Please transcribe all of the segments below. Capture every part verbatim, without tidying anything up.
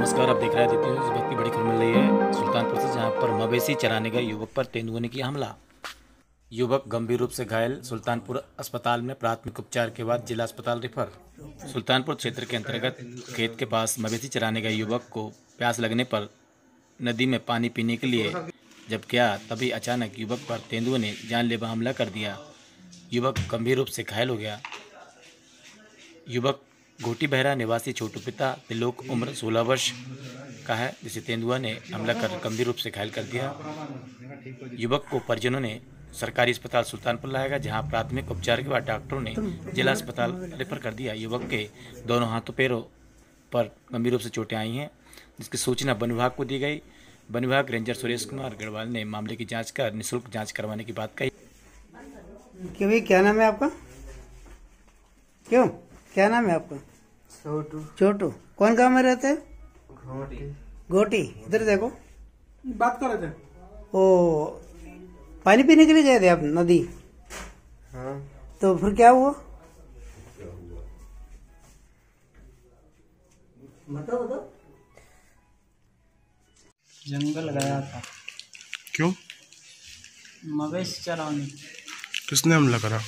नमस्कार, आप देख रहे हैं आदित्य न्यूज़। वक्त की बड़ी खबर मिल रही है सुल्तानपुर से, जहां पर मवेशी चराने गए युवक पर तेंदुए ने किया हमला। युवक गंभीर रूप से घायल, सुल्तानपुर अस्पताल में प्राथमिक उपचार के बाद जिला अस्पताल रेफर। सुल्तानपुर क्षेत्र के अंतर्गत खेत के पास मवेशी चराने गए युवक को प्यास लगने पर नदी में पानी पीने के लिए जब गया, तभी अचानक युवक पर तेंदुए ने जानलेवा हमला कर दिया। युवक गंभीर रूप से घायल हो गया। युवक घोटी बहरा निवासी छोटू पिता त्रिलोक उम्र सोलह वर्ष का है, जिसे तेंदुआ ने हमला कर गंभीर रूप से घायल कर दिया। युवक को परिजनों ने सरकारी अस्पताल सुल्तानपुर लाया गया, जहां प्राथमिक उपचार के बाद डॉक्टरों ने जिला अस्पताल रेफर कर दिया। युवक के दोनों हाथों पैरों पर गंभीर रूप से चोटें आई हैं, जिसकी सूचना वन विभाग को दी गई। वन विभाग रेंजर सुरेश कुमार गढ़वाल ने मामले की जाँच कर निःशुल्क जाँच करवाने की बात कही। क्यों भाई, क्या नाम है आपका? क्यों क्या नाम है आपका? छोटू। छोटू। कौन गांव में रहते हैं? घोटी। घोटी। इधर देखो, बात कर रहे थे। ओ पानी पीने के लिए गए थे आप नदी? हाँ। तो फिर क्या हुआ? बताओ बताओ। जंगल गया था। क्यों? मवेशी चराने। किसने हमला करा?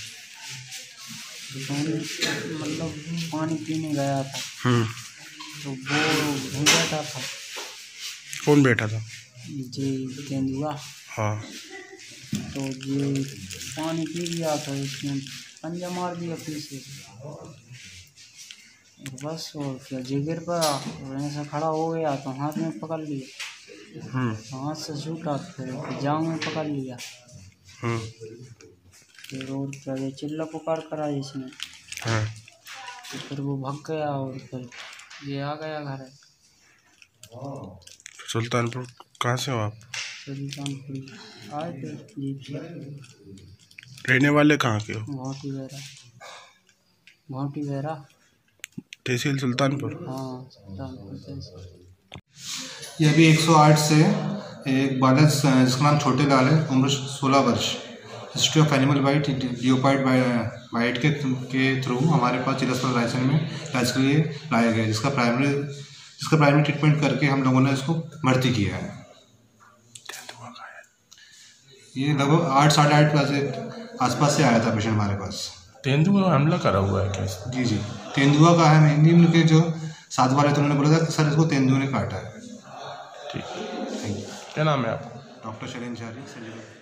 मतलब पानी पीने गया था, हम्म। तो वो भूल बैठा था। कौन बैठा था? जी तेंदुआ। हाँ। तो ये पानी पी लिया तो इसने पंजा मार दिया पीछे, और बस। और फिर जिगर पर और ऐसा खड़ा हो गया तो हाथ में पकड़ लिया। हम्म। हाथ से छूटा, फिर जांग में पकड़ लिया। हम्म। फिर और क्या, ये चिल्ला पुकार करा इसने। हाँ। तो फिर वो भाग गया और फिर ये आ गया घर। सुल्तानपुर कहाँ से हो आप? सुल्तानपुर आए थे जीप से। रहने वाले कहाँ के हो? घोटी बहरा। घोटी बहरा। तहसील सुल्तानपुर। हाँ, सुल्तानपुर तहसील। ये अभी एक सौ आठ से एक बालक जिसका नाम छोटे लाल है, उम्र सोलह वर्ष, history of animal bite, leopard bite के के थ्रू हमारे पास जिला अस्पताल रायसेन में इलाज के लिए लाया गया, जिसका प्राइमरी जिसका प्राइमरी ट्रीटमेंट करके हम लोगों ने इसको भर्ती किया है। ये लगभग आठ साढ़े आठ बजे आसपास से आया था पेशेंट हमारे पास। तेंदुआ हमला करा हुआ है क्या? जी जी, तेंदुआ का है। हिंदी में के जो साथ वाले थे उन्होंने बोला था कि सर इसको तेंदुए ने काटा है। ठीक, क्या नाम है आपका? डॉक्टर शैलेंद्र झारी, संजय।